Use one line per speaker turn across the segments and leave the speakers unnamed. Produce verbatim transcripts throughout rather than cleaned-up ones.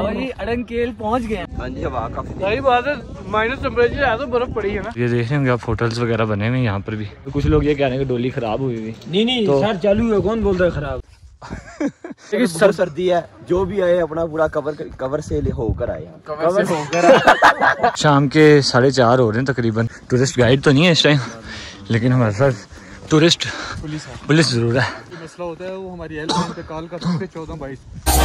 जी अड़ंगकेल पहुंच गए।
हाँ जी हवा काफी
सही बात है, माइनस टेम्परेचर है तो बर्फ पड़ी है ना। ये देख रहे होंगे आप होटल्स वगैरह बने हुए यहाँ पर भी। तो कुछ लोग ये कह रहे हैं कि डोली खराब हुई हुई।
नहीं नहीं तो... सर चालू है, कौन बोल रहा है खराब।
लेकिन सर सर्दी है, जो भी आए अपना पूरा कवर कवर से होकर आए।
कवर से होकर
शाम के साढ़े चार हो रहे हैं तकरीबन। टूरिस्ट गाइड तो नहीं है इस टाइम, लेकिन हमारे साथ टूरिस्ट पुलिस है, पुलिस जरूर है।
मसला होता है वो हमारी हेल्पलाइन पे कॉल कर सकते चौदह बाईस।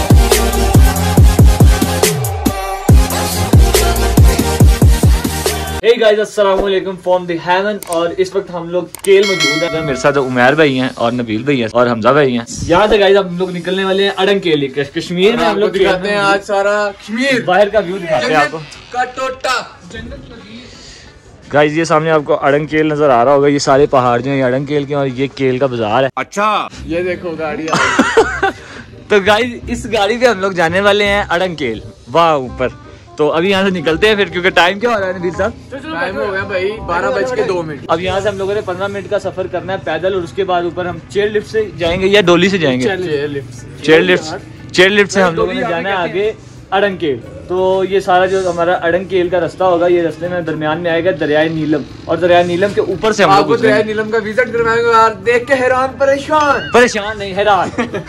Hey guys, अस्सलाम वालेकुम फ्रॉम द हेवन। और इस वक्त हम लोग केल मौजूद हैं। मेरे साथ उमैर भाई हैं और नबील भाई हैं और हमजा भाई हैं। यहाँ से गाइस हम लोग निकलने वाले हैं अड़ंगकेल, कश्मीर में। हम लोग दिखाते हैं आज सारा कश्मीर, बाहर का व्यू दिखाते हैं आपको का टोटा। गाइस ये सामने आपको अड़ंगकेल नजर आ रहा होगा। ये सारे पहाड़ जो है अड़ंगकेल के, और ये केल का बाजार है। अच्छा
ये देखो गाड़ी
तो गाइस इस गाड़ी पे हम लोग जाने वाले हैं अड़ंगकेल, वहाँ ऊपर। तो अभी यहाँ से निकलते हैं फिर, क्योंकि टाइम क्या हो रहा है नबील साहब?
टाइम हो गया भाई बारह बज के दो मिनट।
अब यहाँ से हम लोगों ने पंद्रह मिनट का सफर करना है पैदल, और उसके बाद ऊपर हम चेयर लिफ्ट से जाएंगे या डोली से जाएंगे? Chair lift chair lift chair lift से हम लोगों ने जाना है आगे अड़ंगकेल। तो ये सारा जो हमारा अड़ंगकेल का रास्ता होगा, ये रास्ते में दरमियान में आएगा दरियाए नीलम, और दरियाए नीलम के ऊपर से हम लोग
दरियाए नीलम का विजिट करवाएंगे यार। देख के हैरान परेशान
परेशान नहीं हैरान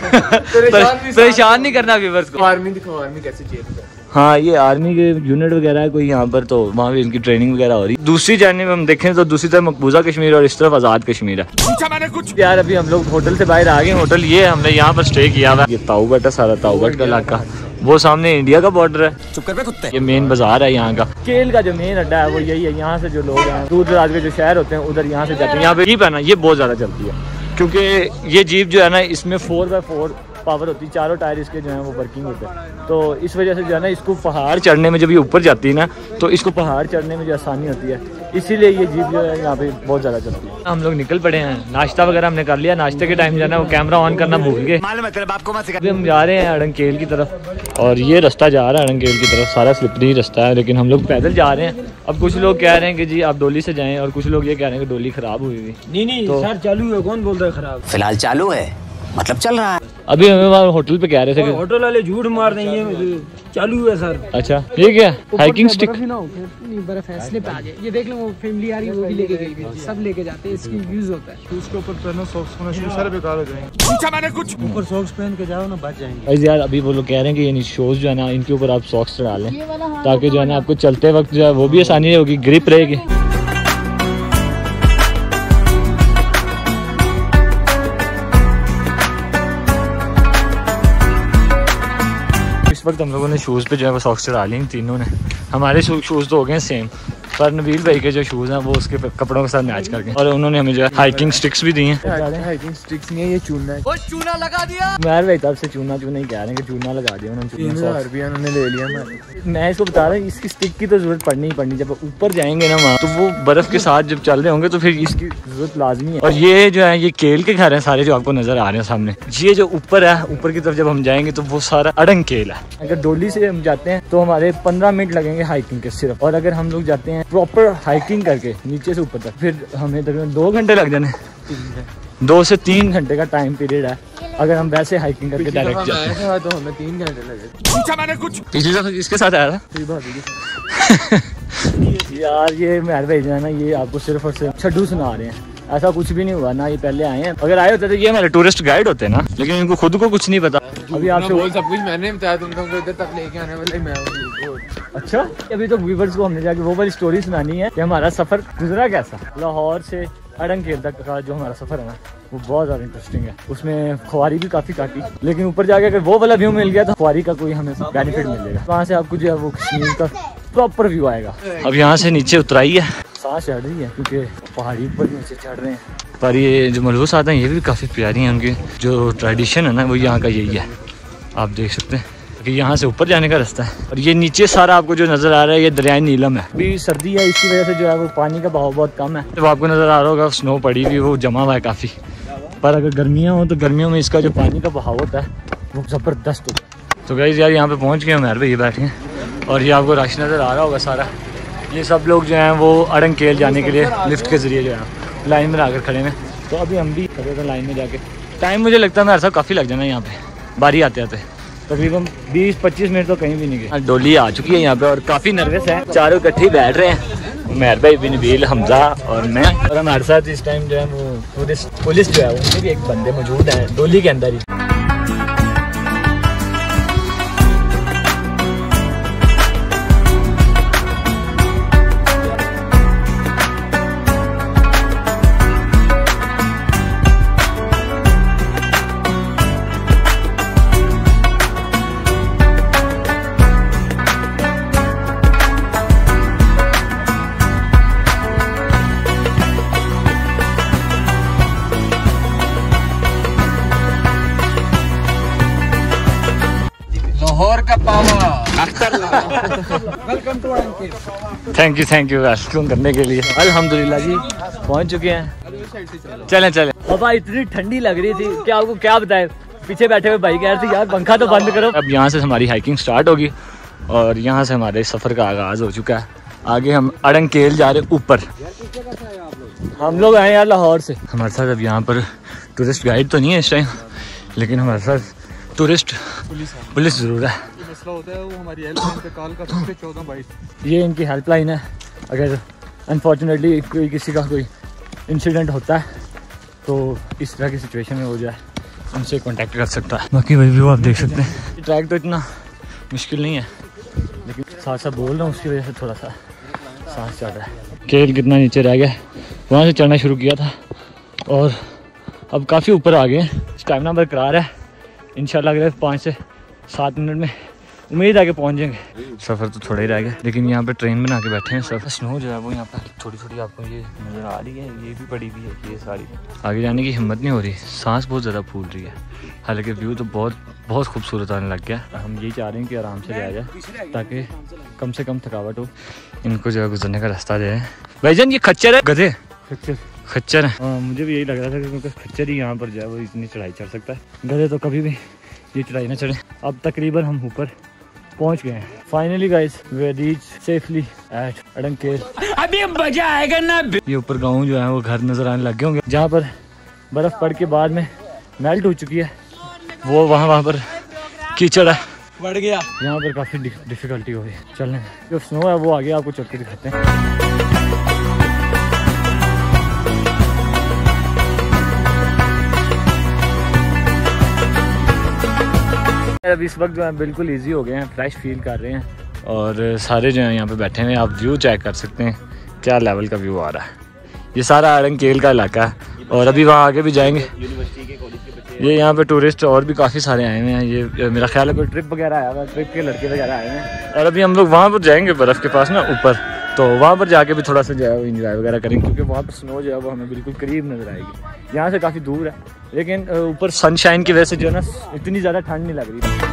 परेशान नहीं करना व्यूअर्स को।
आर्मी दिखाओ, आर्मी कैसे चेयर।
हाँ ये आर्मी के यूनिट वगैरह है कोई यहाँ पर, तो वहाँ भी इनकी ट्रेनिंग वगैरह हो रही है। दूसरी जाने में हम देखें तो दूसरी तरफ मकबूजा कश्मीर और इस तरफ आज़ाद कश्मीर है। पूछा मैंने कुछ यार। अभी हम लोग होटल से बाहर आ गए। होटल ये हमने यहाँ पर स्टे किया हुआ है। ये ताऊबट है, सारा ताऊबट का इलाका। वो सामने इंडिया का बॉर्डर है। चुप कर कुत्ते। ये मेन बाजार है यहाँ का। केल का जो मेन अड्डा है वो यही है। यहाँ से जो लोग हैं दूर दराज के जो शहर होते हैं उधर यहाँ से जाते हैं। यहाँ पे जीप है ना, ये बहुत ज्यादा चलती है, क्योंकि ये जीप जो है ना इसमें फोर बाय फोर पावर होती है। चारों टायर इसके जो है वो वर्किंग होते हैं। तो इस वजह से जो है ना इसको पहाड़ चढ़ने में, जब ये ऊपर जाती है ना तो इसको पहाड़ चढ़ने में जो आसानी होती है, इसीलिए ये जीप जो है यहाँ पे बहुत ज़्यादा चलती है। हम लोग निकल पड़े हैं, नाश्ता वगैरह हमने कर लिया। नाश्ते के टाइम जाना वो कैमरा ऑन करना भूल गए। अभी हम जा रहे हैं अड़ंगकेल की तरफ, और ये रास्ता जा रहा है अड़ंगकेल की तरफ। सारा स्लिपरी रास्ता है, लेकिन हम लोग पैदल जा रहे हैं। अब कुछ लोग कह रहे हैं कि जी आप डोली से जाएं, और कुछ लोग ये कह रहे हैं कि डोली खराब हुई हुई।
नहीं नहीं तो सर चालू है, कौन बोल रहा है खराब?
फिलहाल चालू है, मतलब चल रहा है।
अभी हमें वहाँ होटल पे कह रहे थे कि
होटल वाले झूठ मार देंगे, चालू है सर।
अच्छा ये क्या हाइकिंग स्टिक?
नहीं बर्फ है स्लिप आ गई। ये देख लो वो फैमिली आ रही है, वो भी लेके गई है, सब लेके जाते हैं, इसकी यूज होता है।
उसके ऊपर पहनो सॉक्स, होना शूज सारे बेकार हो जाएंगे। पूछा मैंने कुछ। ऊपर सॉक्स पहन के जाओ ना, बच जाएंगे।
यार अभी वो लोग कह रहे हैं कि ये शूज जो है ना इनके ऊपर आप सॉक्स चढ़ा लें, ताकि जो है ना आपको चलते वक्त जो है वो भी आसानी होगी, ग्रिप रहेगी। इस वक्त हम लोगों ने शूज़ पे जो है वो सॉक्स चढ़ा ली तीनों ने। हमारे शूज़ तो हो गए सेम, पर नबील भाई के जो शूज़ हैं वो उसके कपड़ों के साथ मैच करके, और उन्होंने हमें जो है हाइकिंग स्टिक्स भी दी हैं।
हाइकिंग स्टिक्स नहीं है, ये चूना है। वो चूना लगा दिया।
मेरे भाई तरफ से चूना चूना ही कह रहे हैं कि चूना लगा दिया उन्होंने।
उन्होंने ले लिया। मैं
मैं इसको बता रहा हूँ इसकी स्टिक की तो जरूरत पड़नी ही पड़नी। जब ऊपर जाएंगे ना वहाँ, तो वो बर्फ के साथ जब चल रहे होंगे तो फिर इसकी जरूरत लाजमी है। और ये जो है ये केल के घर हैं सारे जो आपको नजर आ रहे हैं सामने। ये जो ऊपर है, ऊपर की तरफ जब हम जाएंगे तो वो सारा अड़ंगकेल है। अगर डोली से हम जाते हैं तो हमारे पंद्रह मिनट लगेंगे हाइकिंग के सिर्फ, और अगर हम लोग जाते हैं प्रॉपर हाइकिंग करके नीचे से ऊपर तक, फिर हमें तकरीबन दो घंटे लग जाने। दो से तीन घंटे का टाइम पीरियड है अगर हम वैसे हाइकिंग करके डायरेक्ट जाते हैं तो हमें तीन घंटे लगे। पूछा मैंने कुछ। पिछले दफा इसके साथ आया था यार। ये मेरे भाई जो है ना ये आपको सिर्फ और सिर्फ छड्डू सुना रहे हैं, ऐसा कुछ भी नहीं हुआ ना। ये पहले आए हैं, अगर आए होते तो ये हमारे टूरिस्ट गाइड होते हैं ना, लेकिन इनको खुद को कुछ नहीं पता। अभी आपसे
बोल सब कुछ मैंने बताया, तुम लोगों को इधर तक लेके आने वाले मैं।
अच्छा अभी तो व्यूअर्स को हमने जाके वो वाली स्टोरी सुनानी है कि हमारा सफर गुजरा कैसा। लाहौर से अड़ंगकेल तक का जो हमारा सफर है ना वो बहुत ज्यादा इंटरेस्टिंग है। उसमें खुआरी भी काफी काटी, लेकिन ऊपर जाके अगर वो वाला व्यू मिल गया तो खुआरी का कोई हमें बेनिफिट मिलेगा। वहाँ से आपको जो है वो कश्मीर का प्रॉपर व्यू आएगा। अब यहाँ से नीचे उतराई है, सांस चढ़ रही है क्योंकि पहाड़ी ऊपर नीचे चढ़ रहे हैं। पर ये जो मलबूस आते हैं ये भी काफ़ी प्यारी हैं। उनकी जो ट्रेडिशन है ना वो यहाँ का यही है। आप देख सकते हैं कि यहाँ से ऊपर जाने का रास्ता है, और ये नीचे सारा आपको जो नज़र आ रहा है ये दरियाए नीलम है। अभी सर्दी है, इसकी वजह से जो है वो पानी का बहाव बहुत कम है। तो आपको नज़र आ रहा होगा स्नो पड़ी हुई, वो जमा हुआ है काफ़ी। पर अगर गर्मियाँ हो तो गर्मियों में इसका जो पानी का बहाव होता है वो ज़बरदस्त होता है। तो गाइस यार यहाँ पे पहुँच गए हम यार, ये बैठे हैं, और ये आपको रश नज़र आ रहा होगा सारा। ये सब लोग जो हैं वो अड़ंगकेल जाने के लिए लिफ्ट के ज़रिए जो है लाइन में आकर खड़े हैं। तो अभी हम भी खड़े थे लाइन में जाके। टाइम मुझे लगता है मेरे साथ काफ़ी लग जाना यहाँ पे बारी आते आते। तकरीबन बीस पच्चीस मिनट तो कहीं भी नहीं गए। डोली आ चुकी है यहाँ पे और काफ़ी नर्वस है, चारों इकट्ठे बैठ रहे हैं, मेहर भाई बिन नबील, हमजा और मैं। और हमारे साथ इस टाइम जो है वो टूरिस्ट पुलिस जो है उनके भी एक बंदे मौजूद हैं डोली के अंदर ही।
लाहौर का पावा।
Welcome to Adang.
Thank you thank you welcome करने के लिए। अल्हम्दुलिल्लाह जी पहुंच चुके हैं। चलें चलें। हवा इतनी ठंडी लग रही थी कि आपको क्या बताएं, पीछे बैठे हुए भाई कह रहे थे यार पंखा तो बंद करो। अब यहाँ से हमारी हाइकिंग स्टार्ट होगी और यहाँ से हमारे सफ़र का आगाज़ हो चुका है। आगे हम अड़ंग केल जा रहे हैं ऊपर। हम लोग आए यार लाहौर से। हमारे साथ अब यहाँ पर टूरिस्ट गाइड तो नहीं है इस टाइम, लेकिन हमारे साथ टूरिस्ट पुलिस ज़रूर है।
मसला होता है वो हमारी हेल्पलाइन पे कॉल कर सकते चौदह बाईस।
ये इनकी हेल्पलाइन है, अगर अनफॉर्चुनेटली कोई किसी का कोई इंसिडेंट होता है तो इस तरह की सिचुएशन में हो जाए उनसे कांटेक्ट कर सकता है। बाकी वही व्यू आप देख सकते हैं। ट्रैक तो इतना मुश्किल नहीं है, लेकिन साथ साथ बोल रहा हूँ उसकी वजह से थोड़ा सा सांस चढ़ रहा है। केल कितना नीचे रह गया, वहाँ से चढ़ना शुरू किया था और अब काफ़ी ऊपर आ गए। स्टैमिना बरकरार है, इंशाल्लाह अगले पाँच से सात मिनट में उम्मीद है कि पहुंच जाएंगे। सफ़र तो थोड़ा ही रह गया, लेकिन यहाँ पे ट्रेन बना के बैठे हैं सब। स्नो जो है वो यहाँ पे थोड़ी थोड़ी आपको ये नज़र आ रही है, ये भी पड़ी हुई है ये सारी। आगे जाने की हिम्मत नहीं हो रही, सांस बहुत ज़्यादा फूल रही है। हालांकि व्यू तो बहुत बहुत खूबसूरत आने लग गया। हम यही चाह रहे हैं कि आराम से जाया जाए ताकि कम से कम थकावट हो। इनको जो है गुजरने का रास्ता जो है। भाईजान ये खच्चर है, गधे खच्चर खच्चर है। हाँ मुझे भी यही लग रहा था क्योंकि खच्चर ही यहाँ पर जो है वो इतनी चढ़ाई चढ़ सकता है, गधे तो कभी भी ये चढ़ाई ना चढ़े। अब तकरीबन हम ऊपर पहुंच गए हैं। Finally guys we reach safely at Adang Kel. अभी मजा आएगा ना। ये ऊपर गाँव जो है वो घर नजर आने लग गए होंगे, जहाँ पर बर्फ पड़ के बाद में मेल्ट हो चुकी है वो वहाँ वहाँ पर कीचड़ है
बढ़ गया।
यहाँ पर काफ़ी डिफिकल्टी हो गई चलने में। जो स्नो है वो आगे आपको चल के दिखाते हैं। अब इस वक्त जो है बिल्कुल इजी हो गए हैं, फ्रेश फील कर रहे हैं और सारे जो हैं यहाँ पे बैठे हैं। आप व्यू चेक कर सकते हैं क्या लेवल का व्यू आ रहा है। ये सारा अड़ंग केल का इलाका है और अभी वहाँ आगे भी जाएंगे। ये यहाँ पे टूरिस्ट और भी काफ़ी सारे आए हुए हैं। ये मेरा ख्याल है कोई ट्रिप वगैरह आया हुआ, ट्रिप के लड़के वगैरह आए हुए हैं। और अभी हम लोग वहाँ पर जाएंगे बर्फ़ के पास ना ऊपर, तो वहाँ पर जाके भी थोड़ा सा जो है वो इंजॉय वगैरह करेंगे क्योंकि वहाँ पर स्नो जो है वो हमें बिल्कुल करीब नज़र आएगी। यहाँ से काफ़ी दूर है, लेकिन ऊपर सनशाइन की वजह से जो है ना इतनी ज़्यादा ठंड नहीं लग रही।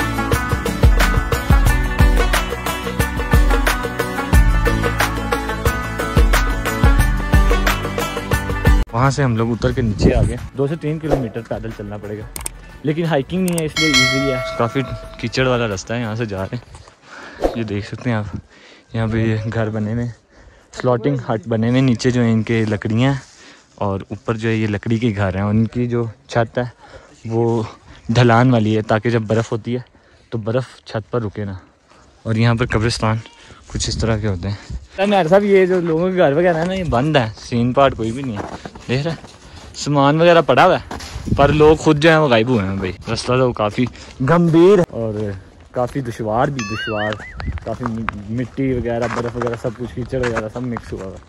वहाँ से हम लोग उतर के नीचे आ गए। दो से तीन किलोमीटर पैदल चलना पड़ेगा, लेकिन हाइकिंग नहीं है इसलिए इजी है। काफ़ी कीचड़ वाला रास्ता है, यहाँ से जा रहे हैं। ये देख सकते हैं आप, यहाँ पे ये घर बने हुए, स्लॉटिंग हट बने हुए। नीचे जो है इनके लकड़ियाँ हैं और ऊपर जो है ये लकड़ी के घर हैं। उनकी जो छत है वो ढलान वाली है ताकि जब बर्फ़ होती है तो बर्फ़ छत पर रुके ना। और यहाँ पर कब्रिस्तान कुछ इस तरह के होते हैं। मेरे साहब ये जो लोगों के घर वगैरह है ना ये बंद है, सीन पार्ट कोई भी नहीं है। देख रहे हैं सामान वगैरह पड़ा हुआ है पर लोग खुद जो है वो गायब हुए हैं। भाई रास्ता तो काफ़ी गंभीर है और काफ़ी दुश्वार भी दुश्वार काफ़ी मिट्टी वगैरह बर्फ़ वगैरह सब कुछ कीचड़ वगैरह सब मिक्स हुआ हुआ।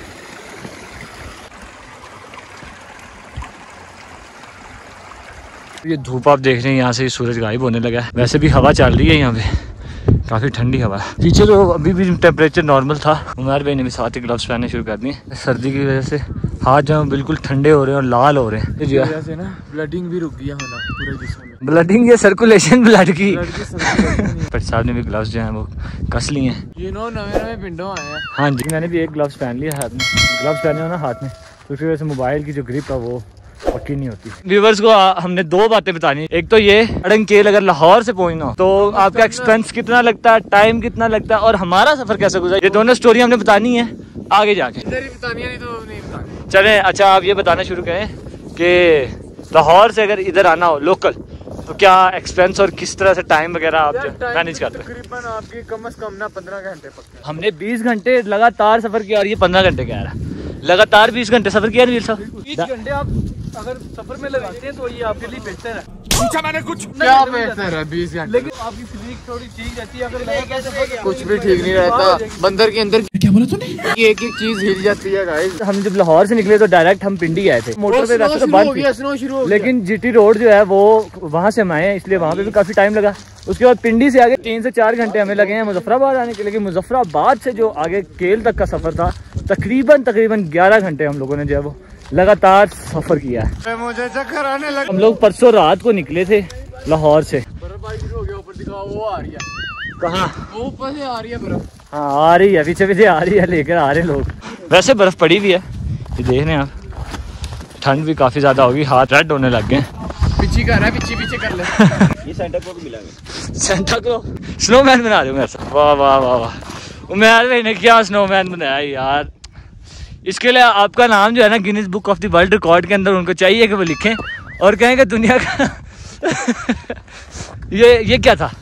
ये धूप आप देख रहे हैं, यहाँ से सूरज गायब होने लगा है। वैसे भी हवा चल रही है यहाँ पे, काफ़ी ठंडी हवा है। पीछे तो अभी भी टेम्परेचर नॉर्मल था। उमर भाई ने भी साथ ही ग्लव्स पहनने शुरू कर दिए। सर्दी की वजह से हाथ जो है बिल्कुल ठंडे हो रहे हैं और लाल हो रहे हैं।
इस वजह से ना ब्लडिंग भी रुक गया होना पूरे जिस्म में।
ब्लडिंग या सर्कुलेशन ब्लड की। पर साहब ने भी ग्लव्स जो हैं वो कस लिए हैं।
ये नो नवे नवे पिंडों आए हैं।
हाँ जी मैंने भी एक ग्लव्स पहन लिया हाथ में। ग्लव्स पहने हो ना हाथ में तो उसकी वजह से मोबाइल की जो ग्रिप है वो पक्की नहीं होती। व्यूअर्स को हमने दो बातें बतानी। एक तो ये अड़ंग केल अगर लाहौर से पहुंचना हो तो आपका एक्सपेंस कितना लगता है, टाइम कितना लगता है और हमारा सफर कैसे गुजरा, ये दोनों स्टोरी हमने बतानी है आगे जाके।
नहीं तो नहीं
चलें अच्छा आप ये बताना शुरू करें कि लाहौर से अगर इधर आना हो लोकल तो क्या एक्सपेंस और किस तरह से टाइम वगैरह आप मैनेज करते हैं?
तकरीबन आपकी कम से कम ना पंद्रह घंटे पक्के।
हमने बीस घंटे लगातार सफर किया और ये पंद्रह घंटे कह रहा है। लगातार बीस घंटे सफर किया नील साहब।
बीस घंटे आप अगर सफर में लगाते हैं तो ये आपके लिए बेहतर है।
पूछा मैंने कुछ
क्या बेहतर है बीस घंटे, लेकिन आपकी फिजिक थोड़ी ठीक रहती है। अगर कुछ भी ठीक नहीं रहता, बंदर के अंदर क्या बोला तूने, एक एक चीज हिल जाती है गाइस।
हम जब लाहौर से निकले तो डायरेक्ट हम पिंडी आए थे। मोटरवे रास्ता तो बंद थी, लेकिन जीटी रोड जो है वो वहाँ से हम आए हैं, इसलिए वहाँ पे भी काफी टाइम लगा। उसके बाद पिंडी से आगे तीन से चार घंटे हमें लगे हैं मुजफ्फराबाद आने के। लेकिन मुजफ्फराबाद से जो आगे केल तक का सफर था तकरीबन तकरीबन ग्यारह घंटे हम लोगों ने जो है वो लगातार सफर किया है।
मुझे चक्कर आने लगा।
हम लोग परसों रात को निकले थे लाहौर से।
बर्फबारी शुरू हो गया, ऊपर दिखाओ वो आ रही है।
कहाँ?
वो ऊपर से आ रही है बर्फ।
हाँ आ रही है, पीछे पीछे आ रही है, लेकर आ रहे लोग। वैसे बर्फ पड़ी भी है, ये देख रहे हैं आप। ठंड भी काफी ज्यादा होगी, हाथ रेड होने लग गए।
पीछे कर रहा है, पीछे पीछे कर ले।
ये सेंटा को भी मिला।
सेंटा को स्नोमैन बना रहे हो मेरे साथ। वाह वाह वाह वाह, उमर भाई ने क्या स्नोमैन बनाया यार। इसके लिए आपका नाम जो है ना Guinness book of the world record के अंदर उनको चाहिए कि वो लिखें और कहें कि दुनिया का ये ये क्या था?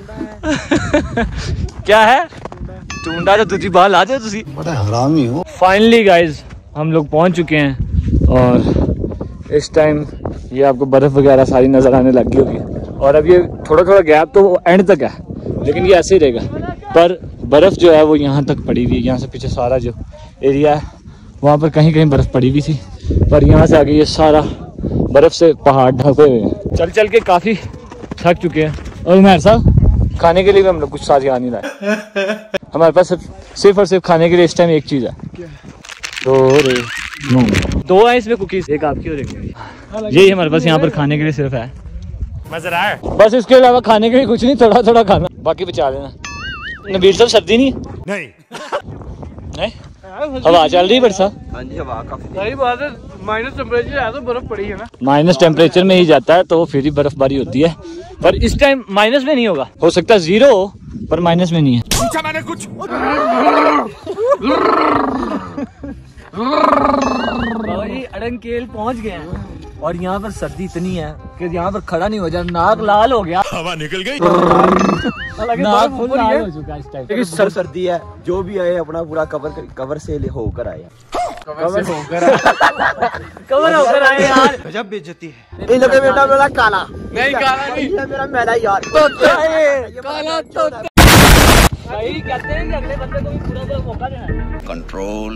क्या है? टूंडा जो तुझी बाल आते हो तुझी बड़ा हरामी हो। फाइनली गाइज हम लोग पहुंच चुके हैं और इस टाइम ये आपको बर्फ वगैरह सारी नजर आने लग गई होगी। और अब ये थोड़ा थोड़ा गैप तो एंड तक है, लेकिन ये ऐसे ही रहेगा। पर बर्फ जो है वो यहाँ तक पड़ी हुई है। यहाँ से पीछे सारा जो एरिया है वहाँ पर कहीं कहीं बर्फ पड़ी हुई थी, पर यहाँ से आगे ये सारा बर्फ से पहाड़ ढके हुए हैं। चल चल के काफी थक चुके हैं। और उमर साहब खाने के लिए भी हम लोग कुछ साथ यहाँ नहीं लाए। हमारे पास सिर्फ सिर्फ और सिर्फ खाने के लिए इस टाइम एक चीज है। दो रे दो है इसमें कुकीज, एक आपकी और एक मेरी। यही हमारे पास यहाँ पर खाने के लिए सिर्फ है। मजा आया बस, इसके अलावा खाने के लिए कुछ नहीं, थोड़ा थोड़ा खाना, बाकी बचा देना। नबील साहब सर्दी नहीं नहीं नहीं हवा चल रही है बरसा।
हाँ जी हवा काफी।
सही बात है, माइनस टेम्परेचर है तो बर्फ पड़ी है ना।
माइनस टेम्परेचर में ही जाता है तो फिर ही बर्फबारी होती है, पर इस टाइम माइनस में नहीं होगा। हो सकता है जीरो हो पर माइनस में नहीं है।
पूछा मैंने कुछ।
अड़ंकेल पहुंच गए हैं और यहाँ पर सर्दी इतनी है कि यहाँ पर खड़ा नहीं हो जाए, नाक लाल हो गया, हवा निकल गई, नाक फुल लाल हो चुका है इस टाइम।
लेकिन सर सर्दी है, जो भी आए अपना पूरा कवर कवर से होकर आए।
कवर से होकर
कवर होकर आए यार।
गजब बेइज्जती है। इन लोगों बेटा मेरा काला
नहीं, काला नहीं,
ये मेरा मैला यार।
काला तो
भाई कहते हैं कि अगले बंदे को भी पूरा मौका देना है।
Control.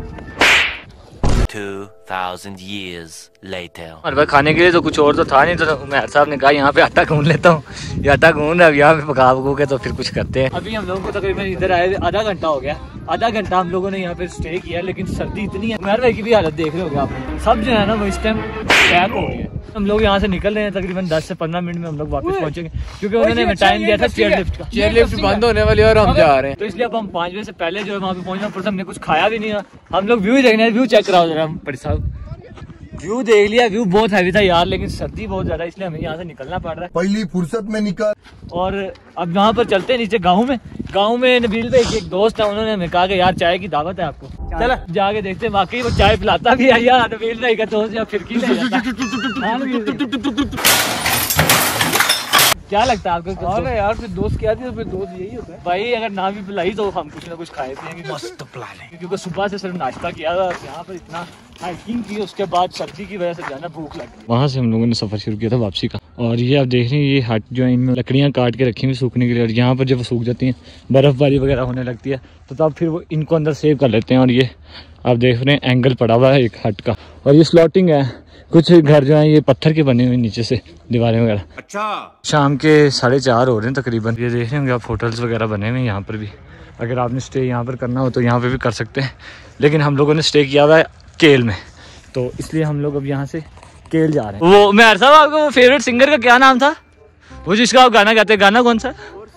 Two thousand years later.
हमारे पास खाने के लिए तो कुछ और तो था नहीं, तो उमर साहब ने कहा यहाँ पे आटा गूंद लेता हूँ। ये आटा गूंद अब यहाँ पे पका पकू के तो फिर कुछ करते हैं। अभी हम लोगों को तकरीबन इधर आए आधा घंटा हो गया। आधा घंटा हम लोगों ने यहाँ पे स्टे किया, लेकिन सर्दी इतनी है। उमर भाई की भी हालत देख रहे होगे आप, सब जो है ना वो इस टाइम पैक हो गए। हम लोग यहाँ से निकल रहे हैं, तकरीबन दस से पंद्रह मिनट में हम लोग वापस पहुंचेंगे, क्योंकि उन्होंने हमें टाइम दिया था चेयर लिफ्ट का।
चेयर लिफ्ट बंद होने वाली है और हम जा रहे हैं,
तो इसलिए अब हम पाँच बजे से पहले जो है वहाँ पे पहुंचना पड़ता। हमने कुछ खाया भी नहीं है। हम लोग व्यू देखने, व्यू चेक कराओ जरा बड़ी साहब। व्यू देख लिया, व्यू बहुत हैवी था यार, लेकिन सर्दी बहुत ज्यादा, इसलिए हमें यहाँ से निकलना पड़ रहा है।
पहली फुर्सत में निकल।
और अब यहाँ पर चलते हैं नीचे गाँव में। गाँव में नबील भाई एक दोस्त है, उन्होंने हमें कहा कि यार चाय की दावत है आपको, चलो जाके देखते हैं। वाकई वो चाय पिलाता भी है यार, नबील भाई का दोस्त या फिर क्या लगता है आपको?
हाँ यार, फिर दोस्त क्या थी तो फिर दोस्त यही होता है
भाई। अगर ना भी पिलाई तो हम कुछ ना कुछ खाए पिएंगे, मस्त प्लान है। क्योंकि सुबह से सिर्फ नाश्ता किया था, यहाँ पर इतना हाइकिंग की, उसके बाद सर्दी की वजह से जाना भूख लग गई। वहाँ से हम लोगों ने सफर शुरू किया था वापसी का। और ये आप देख रहे हैं, ये हट जो है इनमें लकड़ियाँ काट के रखी हुई सूखने के लिए। और यहाँ पर जब वो सूख जाती हैं, बर्फबारी वगैरह होने लगती है, तो तब फिर वो इनको अंदर सेव कर लेते हैं। और ये आप देख रहे हैं एंगल पड़ा हुआ है एक हट का, और ये स्लॉटिंग है। कुछ घर जो है ये पत्थर के बने हुए नीचे से दीवारें वगैरह। अच्छा, शाम के साढ़े चार हो रहे हैं तकरीबन। ये देख रहे होंगे आप, होटल्स वगैरह बने हुए हैं यहाँ पर भी। अगर आपने स्टे यहाँ पर करना हो तो यहाँ पे भी कर सकते हैं, लेकिन हम लोगों ने स्टे किया हुआ है केल में, तो इसलिए हम लोग अब यहाँ से केल जा रहे हैं। वो मेहर साहब, आपका वो फेवरेट सिंगर का क्या नाम था, वो जिसका आप गाना गाते हैं, गाना कौन सा?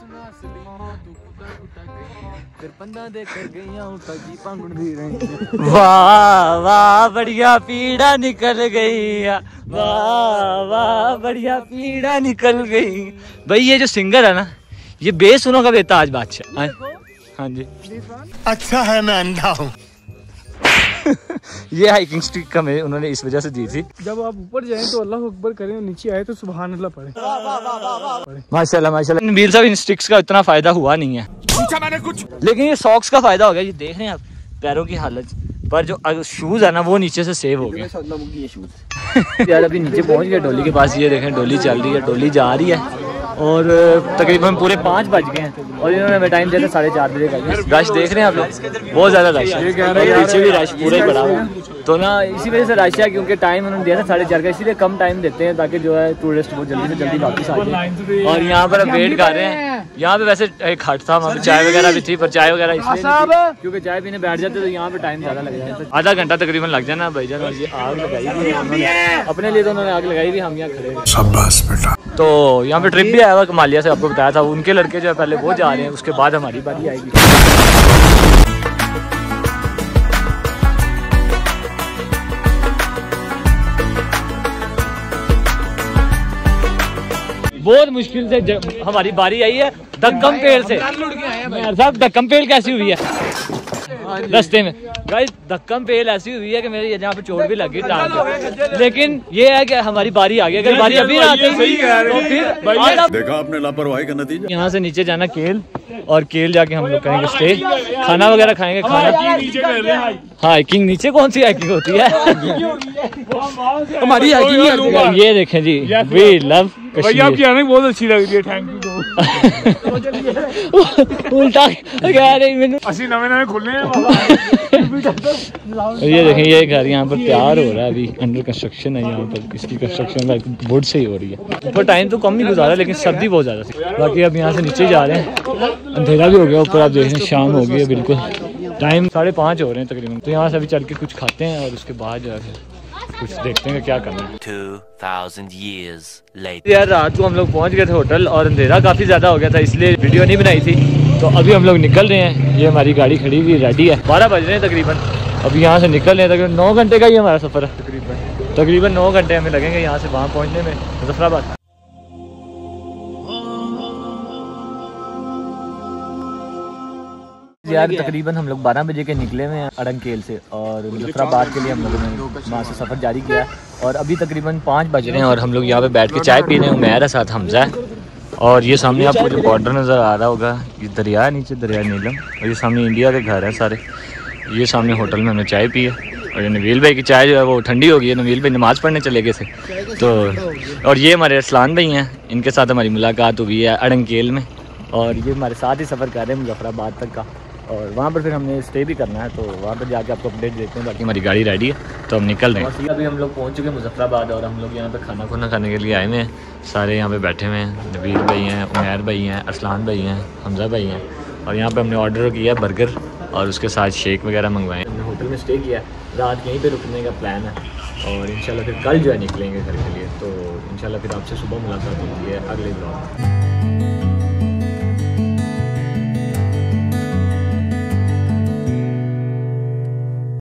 वाह वाह बढ़िया पीड़ा निकल गई, वाह वाह बढ़िया पीड़ा निकल गई। भाई ये जो सिंगर है ना, ये बेसुनों का बेताज बादशाह। हाँ जी,
अच्छा है मैं अंधा हूँ।
ये हाइकिंग स्टिक हमें उन्होंने इस वजह से दी थी।
जब आप ऊपर जाएं तो अल्लाह अकबर करें, नीचे आए तो सुभान अल्लाह पढ़े।
माशाल्लाह माशाल्लाह। नबील साहब इन स्टिक्स का इतना फायदा हुआ नहीं है, पूछा मैंने कुछ, लेकिन ये सॉक्स का फायदा हो गया। ये देख रहे हैं आप पैरों की हालत, पर जो शूज है ना वो नीचे से सेव हो गए। यार अभी नीचे पहुंच गए डोली के पास। ये देखें डोली चल रही है, डोली जा रही है और तकरीबन पूरे पाँच बज गए हैं और इन्होंने हमें टाइम दिया था साढ़े चार बजे का। रश देख रहे हैं आप लोग, बहुत ज़्यादा रश है, पीछे भी रश पूरा ही पड़ा हुआ है। तो ना इसी वजह से रश है क्योंकि टाइम उन्होंने दिया था साढ़े चार का, इसीलिए कम टाइम देते हैं ताकि जो है टूरिस्ट बहुत जल्दी से जल्दी वापस आ जाए। और यहाँ पर वेट कर रहे हैं। यहाँ पे वैसे एक हट था, वहाँ पे चाय वगैरह भी थी, पर चाय वगैरह इसलिए क्योंकि चाय पीने बैठ जाते तो यहाँ पे टाइम ज़्यादा लग जाता है, आधा घंटा तकरीबन लग जाना भाईजान। और ये आग लगाई अपने लिए, तो उन्होंने आग लगाई भी, हम यहाँ खड़े। तो यहाँ पे ट्रिप भी आया हुआ कमालिया से, आपको बताया था। उनके लड़के जो है पहले वो जा रहे हैं, उसके बाद हमारी बारी आएगी। बहुत मुश्किल से हमारी बारी आई है धक्कम पेड़ से। साहब धक्कम पेड़ कैसी हुई है रास्ते में? गाइस धक्कम पेड़ ऐसी हुई है कि मेरे यहाँ पे चोट भी लगी टांग पे, लेकिन ये है कि हमारी बारी आ गई। अगर बारी अभी ना आती तो फिर
देखा आपने लापरवाही का नतीजा।
यहाँ से नीचे जाना केल, और केल जाके हम लोग करेंगे स्टे, खाना वगैरह खाएंगे। खाना हाइकिंग, नीचे कौन सी हाइकिंग होती है? हमारी हाइकिंग। ये देखें जी, वी लव कश्मीर। आपकी आने बहुत अच्छी लग रही है, थैंक यू। उल्टा कह रही मैंने, असली नवे नवे खुलने हैं। ये देखें ये घर यहाँ पर तैयार हो रहा है, अभी अंडर कंस्ट्रक्शन है यहाँ पर। इसकी कंस्ट्रक्शन वुड से ही हो रही है। ऊपर टाइम तो कम ही गुजारा, लेकिन सर्दी बहुत ज़्यादा थी। बाकी अब यहाँ से नीचे जा रहे हैं, अंधेरा भी हो गया ऊपर, आप देख रहे हैं शाम हो गई है बिल्कुल। टाइम साढ़े पाँच हो रहे हैं तकरीबन। तो यहाँ से अभी चल के कुछ खाते हैं और उसके बाद जो है कुछ देखते हैं क्या करना है।
two thousand years later.
यार रात को हम लोग पहुँच गए थे होटल और अंधेरा काफ़ी ज़्यादा हो गया था, इसलिए वीडियो नहीं बनाई थी। तो अभी हम लोग निकल रहे हैं। ये हमारी गाड़ी खड़ी हुई रेडी है, बारह बज रहे हैं तकरीबन। अभी यहाँ से निकल रहे हैं, तकरीबन नौ घंटे का ही हमारा सफ़र है। तकरीबन तकरीबन नौ घंटे हमें लगेंगे यहाँ से वहाँ पहुँचने में, मुजफ्फराबाद। यार तकरीबन हम लोग बारह बजे के निकले हुए हैं अड़ंकेल से, और मुजफ्फराबाद के लिए हम लोगों ने वहाँ से सफ़र जारी किया। और अभी तकरीबन पाँच बज रहे हैं और हम लोग यहाँ पे बैठ के चाय पी रहे हैं। उमैर है, साथ हमजा है, और ये सामने आपको जो बॉर्डर नज़र आ रहा होगा, ये दरिया है नीचे, दरिया नीलम। और ये सामने इंडिया के घर हैं सारे। ये सामने होटल में हमने चाय पी है, और ये नवील भाई की चाय जो है वो ठंडी हो गई है। नवील भाई नमाज़ पढ़ने चले गए थे तो। और ये हमारे अरसलान भाई हैं, इनके साथ हमारी मुलाकात हुई है अड़ंकेल में, और ये हमारे साथ ही सफ़र कर रहे हैं मुजफ्फराबाद तक का। और वहाँ पर फिर हमने स्टे भी करना है, तो वहाँ पर जाके आपको अपडेट देते हैं। बाकी हमारी गाड़ी रेडी है, तो हम निकल रहे हैं। अभी हम लोग पहुँच चुके हैं मुजफ्फराबाद, और हम लोग यहाँ पे खाना खुना खाने के लिए आए हुए हैं। सारे यहाँ पे बैठे हुए हैं, नबील भाई हैं, उमैर भाई हैं, अरसलान भाई हैं, हमजा भाई हैं। और यहाँ पे हमने ऑर्डर किया है बर्गर और उसके साथ शेक वगैरह मंगवाए। हमने होटल में स्टे किया, रात यहीं पर रुकने का प्लान है, और इंशाल्लाह फिर कल जो है निकलेंगे घर के लिए। तो इंशाल्लाह फिर आपसे सुबह मुलाकात होती है अगले ब्लॉग में।